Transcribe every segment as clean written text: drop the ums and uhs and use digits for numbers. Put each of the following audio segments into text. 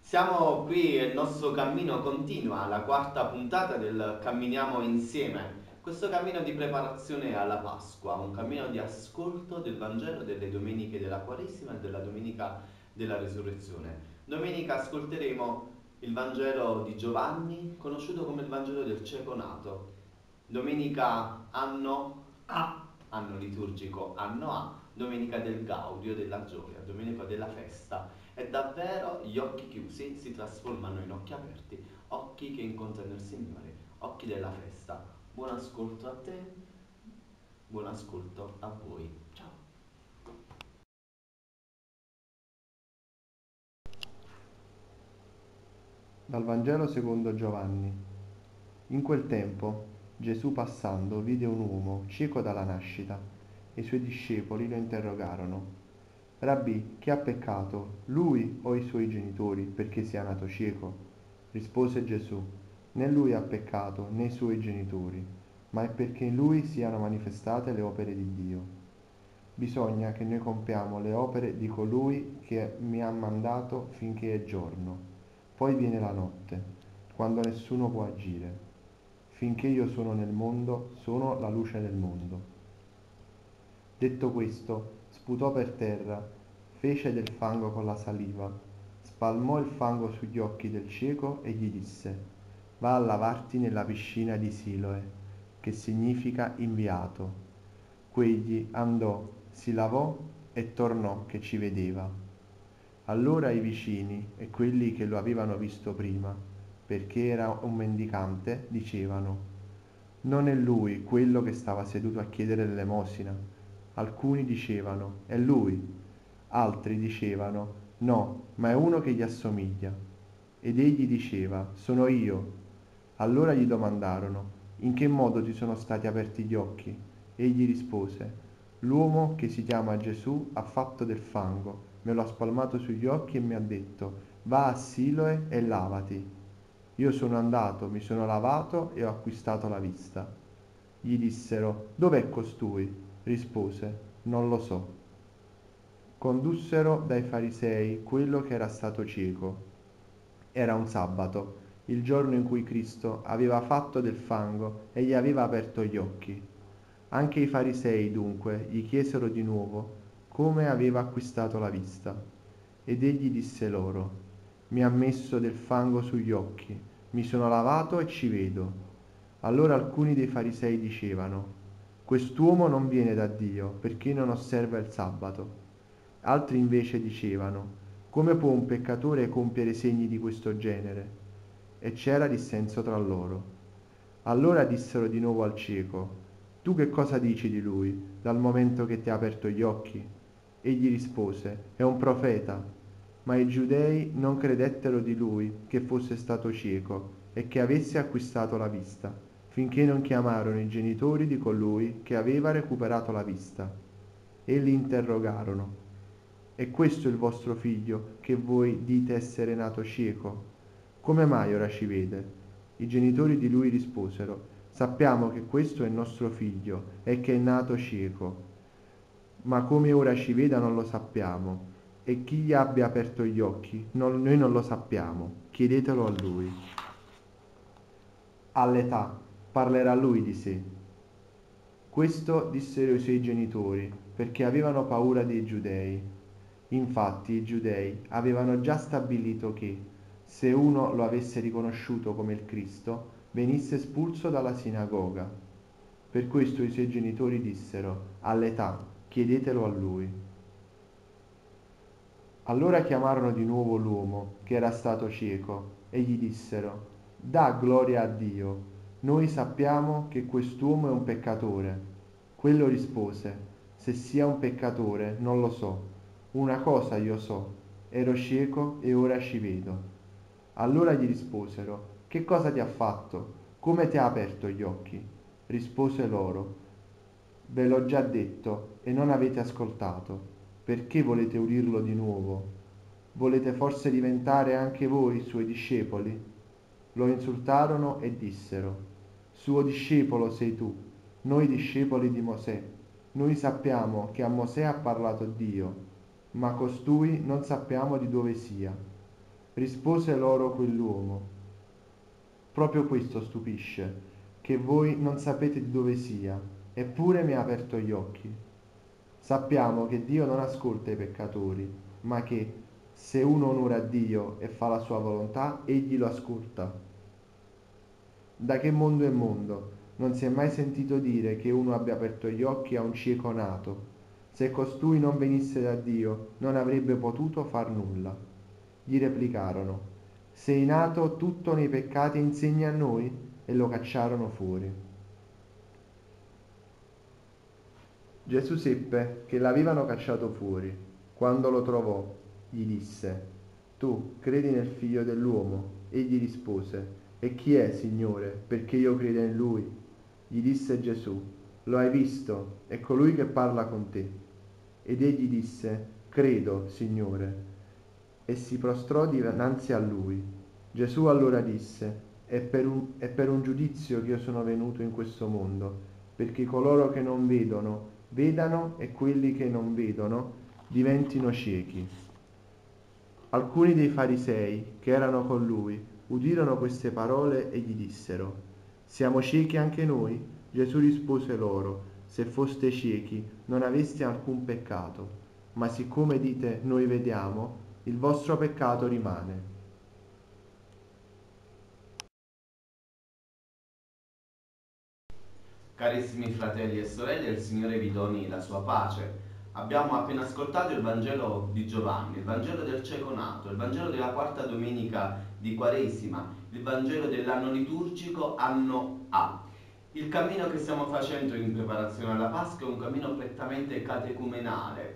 Siamo qui e il nostro cammino continua, la quarta puntata del Camminiamo insieme. Questo cammino di preparazione alla Pasqua, un cammino di ascolto del Vangelo delle domeniche della Quaresima e della domenica della Resurrezione. Domenica ascolteremo il Vangelo di Giovanni, conosciuto come il Vangelo del cieco nato. Domenica anno liturgico anno A, domenica del Gaudio, della gioia, domenica della festa. E davvero gli occhi chiusi si trasformano in occhi aperti, occhi che incontrano il Signore, occhi della festa. Buon ascolto a te, buon ascolto a voi. Ciao. Dal Vangelo secondo Giovanni. In quel tempo Gesù passando vide un uomo cieco dalla nascita e i suoi discepoli lo interrogarono: Rabbì, chi ha peccato, lui o i suoi genitori, perché sia nato cieco? Rispose Gesù: né lui ha peccato né i suoi genitori, ma è perché in lui siano manifestate le opere di Dio. Bisogna che noi compiamo le opere di colui che mi ha mandato finché è giorno. Poi viene la notte, quando nessuno può agire. Finché io sono nel mondo, sono la luce del mondo. Detto questo, sputò per terra, fece del fango con la saliva, spalmò il fango sugli occhi del cieco e gli disse: Va a lavarti nella piscina di Siloe, che significa inviato. Quegli andò, si lavò e tornò che ci vedeva. Allora i vicini e quelli che lo avevano visto prima, perché era un mendicante, dicevano: Non è lui quello che stava seduto a chiedere l'elemosina. Alcuni dicevano: È lui. Altri dicevano: No, ma è uno che gli assomiglia. Ed egli diceva: Sono io. Allora gli domandarono: In che modo ti sono stati aperti gli occhi? Egli rispose: L'uomo che si chiama Gesù ha fatto del fango, me lo ha spalmato sugli occhi e mi ha detto: Va a Siloe e lavati. Io sono andato, mi sono lavato e ho acquistato la vista. Gli dissero: Dov'è costui? Rispose: Non lo so. Condussero dai farisei quello che era stato cieco. Era un sabato, il giorno in cui Cristo aveva fatto del fango e gli aveva aperto gli occhi. Anche i farisei dunque gli chiesero di nuovo come aveva acquistato la vista. Ed egli disse loro: Mi ha messo del fango sugli occhi, mi sono lavato e ci vedo. Allora alcuni dei farisei dicevano: Quest'uomo non viene da Dio perché non osserva il sabato. Altri invece dicevano: Come può un peccatore compiere segni di questo genere? E c'era dissenso tra loro. Allora dissero di nuovo al cieco: Tu che cosa dici di lui, dal momento che ti ha aperto gli occhi? Egli rispose: È un profeta. Ma i giudei non credettero di lui che fosse stato cieco e che avesse acquistato la vista, finché non chiamarono i genitori di colui che aveva recuperato la vista. E li interrogarono: È questo il vostro figlio che voi dite essere nato cieco? Come mai ora ci vede? I genitori di lui risposero: Sappiamo che questo è il nostro figlio e che è nato cieco, ma come ora ci veda non lo sappiamo. E chi gli abbia aperto gli occhi, noi non lo sappiamo. Chiedetelo a lui. All'età parlerà lui di sé. Questo dissero i suoi genitori, perché avevano paura dei giudei. Infatti i giudei avevano già stabilito che, se uno lo avesse riconosciuto come il Cristo, venisse espulso dalla sinagoga. Per questo i suoi genitori dissero: All'età, chiedetelo a lui. Allora chiamarono di nuovo l'uomo che era stato cieco e gli dissero: Da gloria a Dio. Noi sappiamo che quest'uomo è un peccatore. Quello rispose: Se sia un peccatore, non lo so. Una cosa io so: ero cieco e ora ci vedo. Allora gli risposero: Che cosa ti ha fatto? Come ti ha aperto gli occhi? Rispose loro: Ve l'ho già detto e non avete ascoltato. Perché volete udirlo di nuovo? Volete forse diventare anche voi suoi discepoli? Lo insultarono e dissero: Suo discepolo sei tu, noi discepoli di Mosè. Noi sappiamo che a Mosè ha parlato Dio, ma costui non sappiamo di dove sia. Rispose loro quell'uomo: proprio questo stupisce, che voi non sapete di dove sia, eppure mi ha aperto gli occhi. Sappiamo che Dio non ascolta i peccatori, ma che, se uno onora Dio e fa la sua volontà, egli lo ascolta. Da che mondo è mondo, non si è mai sentito dire che uno abbia aperto gli occhi a un cieco nato. Se costui non venisse da Dio, non avrebbe potuto far nulla. Gli replicarono: sei nato tutto nei peccati e insegni a noi? E lo cacciarono fuori. Gesù seppe che l'avevano cacciato fuori. Quando lo trovò, gli disse: tu credi nel figlio dell'uomo? Egli rispose: e chi è, Signore, perché io creda in lui? Gli disse Gesù: lo hai visto, è colui che parla con te. Ed egli disse: credo, Signore, e si prostrò dinanzi a lui. Gesù allora disse: è per un giudizio che io sono venuto in questo mondo, perché coloro che non vedono vedano e quelli che non vedono diventino ciechi. Alcuni dei farisei che erano con lui udirono queste parole e gli dissero: siamo ciechi anche noi? Gesù rispose loro: se foste ciechi non aveste alcun peccato, ma siccome dite noi vediamo, il vostro peccato rimane. Carissimi fratelli e sorelle, il Signore vi doni la sua pace. Abbiamo appena ascoltato il Vangelo di Giovanni, il Vangelo del cieco nato, il Vangelo della quarta domenica di Quaresima, il Vangelo dell'anno liturgico anno A. Il cammino che stiamo facendo in preparazione alla Pasqua è un cammino prettamente catecumenale.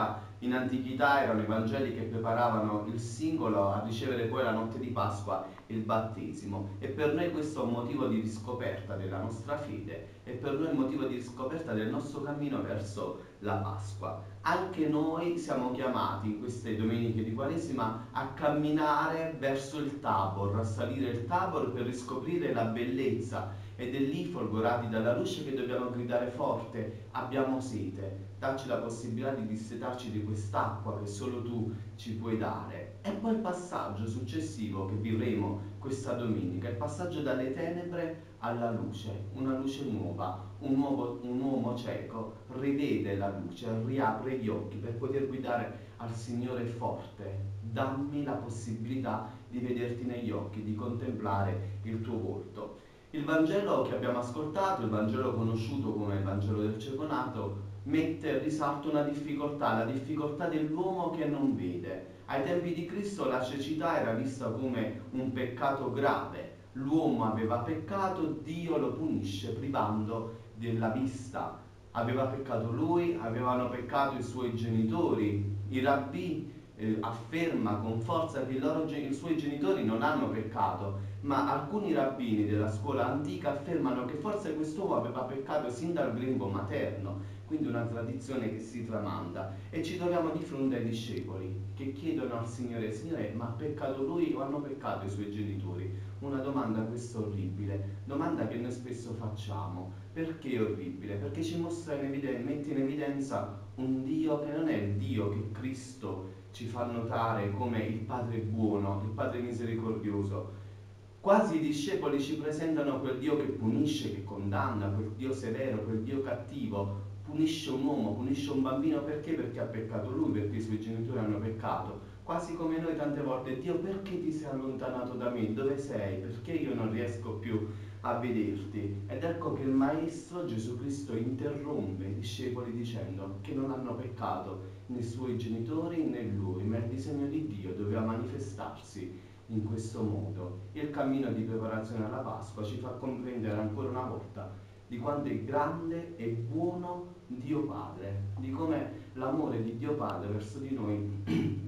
In antichità erano i Vangeli che preparavano il singolo a ricevere poi la notte di Pasqua il battesimo, e per noi questo è un motivo di riscoperta della nostra fede e per noi è un motivo di riscoperta del nostro cammino verso la Pasqua. Anche noi siamo chiamati in queste domeniche di Quaresima a camminare verso il Tabor, a salire il Tabor per riscoprire la bellezza, ed è lì, folgorati dalla luce, che dobbiamo gridare forte: abbiamo sete, dacci la possibilità di dissetarci di quest'acqua che solo tu ci puoi dare. E poi il passaggio successivo che vivremo questa domenica, il passaggio dalle tenebre alla luce, una luce nuova. Un uomo cieco rivede la luce, riapre gli occhi per poter gridare al Signore forte: dammi la possibilità di vederti negli occhi, di contemplare il tuo volto. Il Vangelo che abbiamo ascoltato, il Vangelo conosciuto come il Vangelo del cieco nato, mette in risalto una difficoltà, la difficoltà dell'uomo che non vede. Ai tempi di Cristo la cecità era vista come un peccato grave. L'uomo aveva peccato, Dio lo punisce privando della vista. Aveva peccato lui, avevano peccato i suoi genitori. I rabbì afferma con forza che i suoi genitori non hanno peccato, ma alcuni rabbini della scuola antica affermano che forse quest'uomo aveva peccato sin dal grembo materno, quindi una tradizione che si tramanda. E ci troviamo di fronte ai discepoli che chiedono al Signore: Signore, ma ha peccato lui o hanno peccato i suoi genitori? Una domanda questa orribile, domanda che noi spesso facciamo. Perché è orribile? Perché ci mette in evidenza un Dio che non è il Dio che Cristo ci fa notare come il Padre buono, il Padre misericordioso. Quasi i discepoli ci presentano quel Dio che punisce, che condanna, quel Dio severo, quel Dio cattivo. Punisce un uomo, punisce un bambino perché? Perché ha peccato lui, perché i suoi genitori hanno peccato. Quasi come noi tante volte: Dio, perché ti sei allontanato da me? Dove sei? Perché io non riesco più a vederti? Ed ecco che il Maestro Gesù Cristo interrompe i discepoli dicendo che non hanno peccato né i suoi genitori né lui, ma il disegno di Dio doveva manifestarsi in questo modo. Il cammino di preparazione alla Pasqua ci fa comprendere ancora una volta di quanto è grande e buono Dio Padre, di come l'amore di Dio Padre verso di noi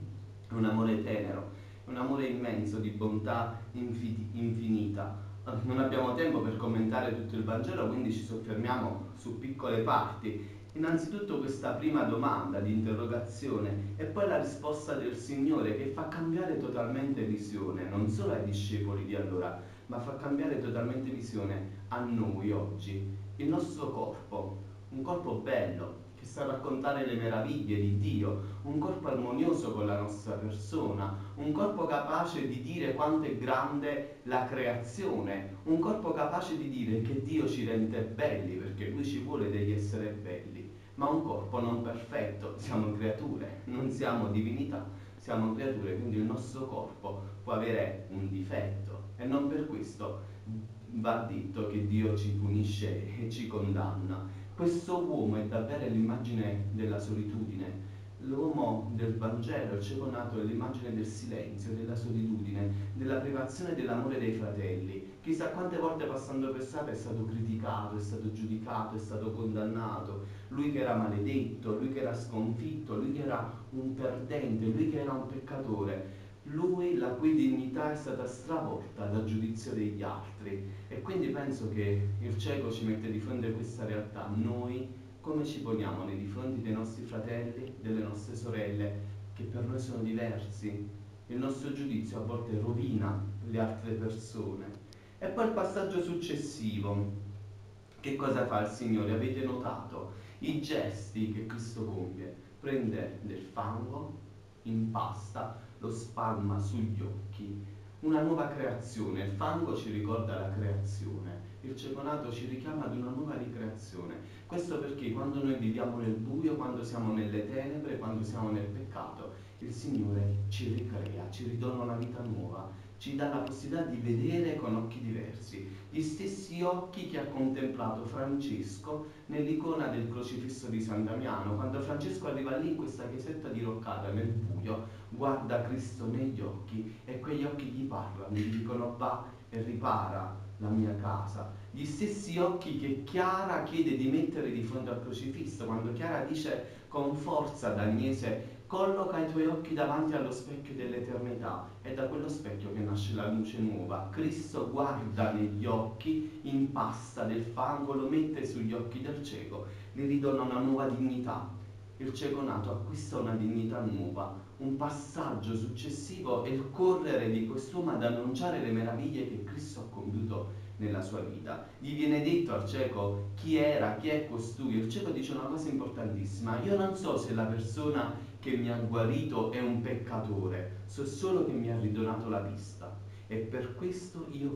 è un amore tenero, è un amore immenso, di bontà infinita. Non abbiamo tempo per commentare tutto il Vangelo, quindi ci soffermiamo su piccole parti. Innanzitutto questa prima domanda di interrogazione e poi la risposta del Signore, che fa cambiare totalmente visione, non solo ai discepoli di allora, ma fa cambiare totalmente visione a noi oggi. Il nostro corpo, un corpo bello, che sa raccontare le meraviglie di Dio, un corpo armonioso con la nostra persona, un corpo capace di dire quanto è grande la creazione, un corpo capace di dire che Dio ci rende belli, perché Lui ci vuole degli esseri belli, ma un corpo non perfetto, siamo creature, non siamo divinità, siamo creature, quindi il nostro corpo può avere un difetto e non per questo va detto che Dio ci punisce e ci condanna. Questo uomo è davvero l'immagine della solitudine. L'uomo del Vangelo, il cieco nato, è l'immagine del silenzio, della solitudine, della privazione dell'amore dei fratelli. Chissà quante volte passando per strada è stato criticato, è stato giudicato, è stato condannato. Lui che era maledetto, lui che era sconfitto, lui che era un perdente, lui che era un peccatore. Lui la cui dignità è stata stravolta dal giudizio degli altri. E quindi penso che il cieco ci mette di fronte a questa realtà. Noi come ci poniamo nei fronti dei nostri fratelli, delle nostre sorelle, che per noi sono diversi? Il nostro giudizio a volte rovina le altre persone. E poi il passaggio successivo. Che cosa fa il Signore? Avete notato i gesti che Cristo compie? Prende del fango, impasta, lo spalma sugli occhi. Una nuova creazione. Il fango ci ricorda la creazione. Il cieco nato ci richiama ad una nuova ricreazione. Questo perché quando noi viviamo nel buio, quando siamo nelle tenebre, quando siamo nel peccato, il Signore ci ricrea, ci ridona una vita nuova, ci dà la possibilità di vedere con occhi diversi, gli stessi occhi che ha contemplato Francesco nell'icona del crocifisso di San Damiano. Quando Francesco arriva lì in questa chiesetta diroccata nel buio, guarda Cristo negli occhi e quegli occhi gli parlano, gli dicono va e ripara la mia casa. Gli stessi occhi che Chiara chiede di mettere di fronte al crocifisso, quando Chiara dice con forza ad Agnese: colloca i tuoi occhi davanti allo specchio dell'eternità. È da quello specchio che nasce la luce nuova. Cristo guarda negli occhi, impasta del fango, lo mette sugli occhi del cieco, gli ridona una nuova dignità. Il cieco nato acquista una dignità nuova. Un passaggio successivo è il correre di quest'uomo ad annunciare le meraviglie che Cristo ha compiuto nella sua vita. Gli viene detto al cieco chi era, chi è costui. Il cieco dice una cosa importantissima: io non so se la persona che mi ha guarito è un peccatore, so solo che mi ha ridonato la vista, e per questo io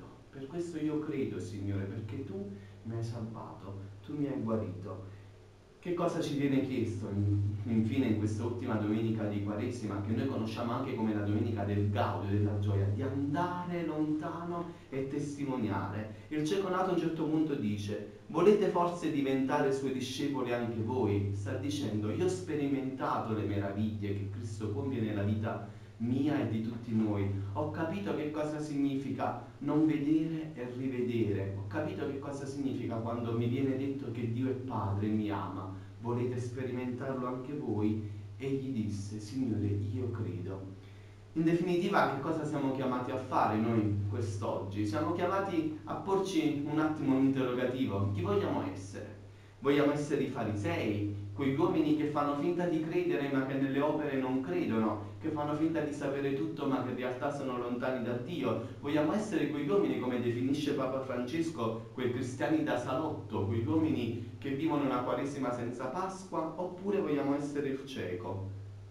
credo, Signore, perché tu mi hai salvato, tu mi hai guarito. Che cosa ci viene chiesto infine in quest'ultima domenica di Quaresima, che noi conosciamo anche come la domenica del gaudio, della gioia? Di andare lontano e testimoniare. Il cieco nato a un certo punto dice: volete forse diventare suoi discepoli anche voi? Sta dicendo: io ho sperimentato le meraviglie che Cristo compie nella vita mia e di tutti noi. Ho capito che cosa significa non vedere e rivedere. Ho capito che cosa significa quando mi viene detto che Dio è Padre e mi ama. Volete sperimentarlo anche voi? Egli disse: Signore, io credo. In definitiva, che cosa siamo chiamati a fare noi quest'oggi? Siamo chiamati a porci un attimo un interrogativo. Chi vogliamo essere? Vogliamo essere i farisei, quegli uomini che fanno finta di credere ma che nelle opere non credono, che fanno finta di sapere tutto ma che in realtà sono lontani da Dio? Vogliamo essere quegli uomini, come definisce Papa Francesco, quei cristiani da salotto, quegli uomini che vivono una Quaresima senza Pasqua? Oppure vogliamo essere il cieco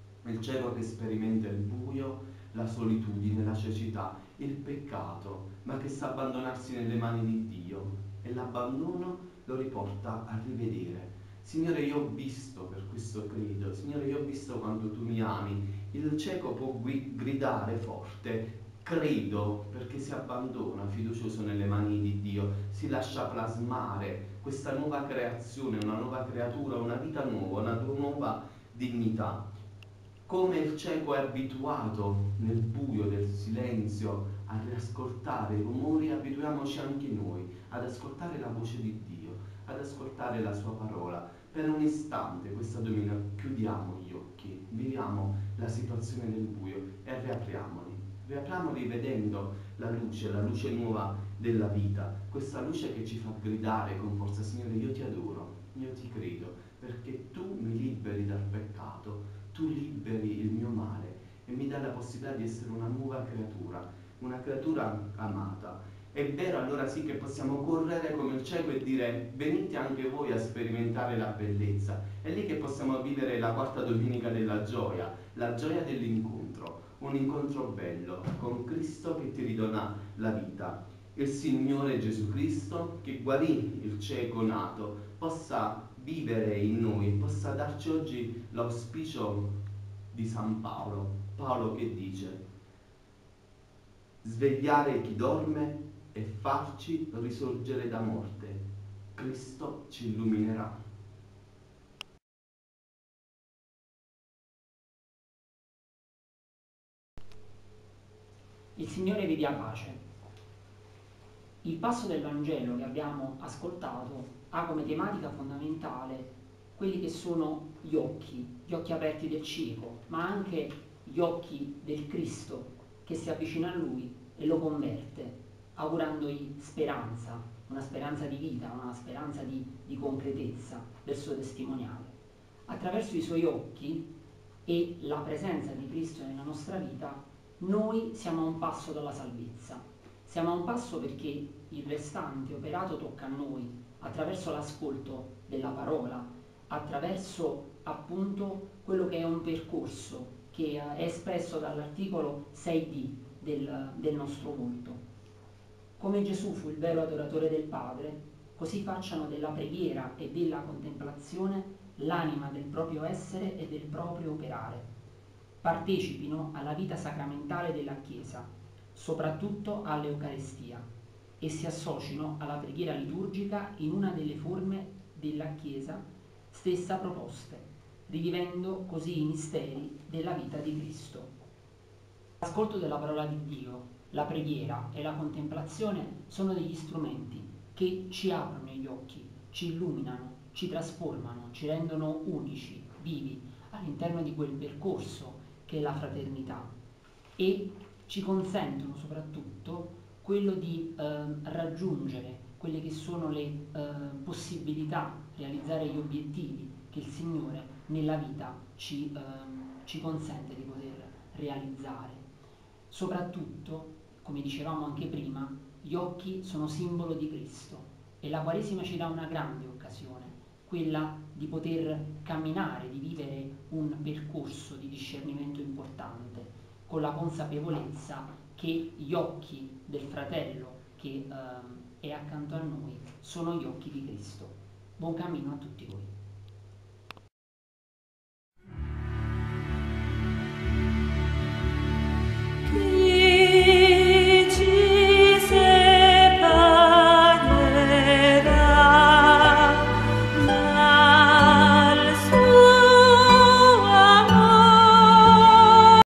che sperimenta il buio, la solitudine, la cecità, il peccato, ma che sa abbandonarsi nelle mani di Dio, e l'abbandono lo riporta a rivedere. Signore, io ho visto, per questo credo. Signore, io ho visto quanto tu mi ami. Il cieco può gridare forte: credo, perché si abbandona fiducioso nelle mani di Dio, si lascia plasmare questa nuova creazione, una nuova creatura, una vita nuova, una nuova dignità. Come il cieco è abituato nel buio del silenzio a riascoltare i rumori, abituiamoci anche noi ad ascoltare la voce di Dio, ad ascoltare la sua parola. Per un istante questa domenica chiudiamo gli occhi, viviamo la situazione del buio e riapriamoli vedendo la luce nuova della vita, questa luce che ci fa gridare con forza: Signore, io ti adoro, io ti credo, perché tu mi liberi dal peccato, tu liberi il mio male e mi dai la possibilità di essere una nuova creatura, una creatura amata. È vero, allora sì che possiamo correre come il cieco e dire venite anche voi a sperimentare la bellezza. È lì che possiamo vivere la quarta domenica della gioia, la gioia dell'incontro, un incontro bello con Cristo che ti ridona la vita. Il Signore Gesù Cristo che guarì il cieco nato possa vivere in noi, possa darci oggi l'auspicio di San Paolo, Paolo che dice svegliare chi dorme e farci risorgere da morte. Cristo ci illuminerà. Il Signore vi dia pace. Il passo del Vangelo che abbiamo ascoltato ha come tematica fondamentale quelli che sono gli occhi aperti del cieco, ma anche gli occhi del Cristo che si avvicina a lui e lo converte, augurandogli speranza, una speranza di vita, una speranza di concretezza del suo testimoniale. Attraverso i suoi occhi e la presenza di Cristo nella nostra vita, noi siamo a un passo dalla salvezza. Siamo a un passo perché il restante operato tocca a noi attraverso l'ascolto della parola, attraverso appunto quello che è un percorso che è espresso dall'articolo 6d del nostro volto. Come Gesù fu il vero adoratore del Padre, così facciano della preghiera e della contemplazione l'anima del proprio essere e del proprio operare. Partecipino alla vita sacramentale della Chiesa, soprattutto all'Eucarestia, e si associno alla preghiera liturgica in una delle forme della Chiesa stessa proposte, rivivendo così i misteri della vita di Cristo. L'ascolto della parola di Dio, la preghiera e la contemplazione sono degli strumenti che ci aprono gli occhi, ci illuminano, ci trasformano, ci rendono unici, vivi all'interno di quel percorso che è la fraternità e ci consentono soprattutto quello di raggiungere quelle che sono le possibilità, realizzare gli obiettivi che il Signore nella vita ci consente di poter realizzare. Soprattutto, come dicevamo anche prima, gli occhi sono simbolo di Cristo e la Quaresima ci dà una grande occasione, quella di poter camminare, di vivere un percorso di discernimento importante, con la consapevolezza che gli occhi del fratello che è accanto a noi sono gli occhi di Cristo. Buon cammino a tutti voi.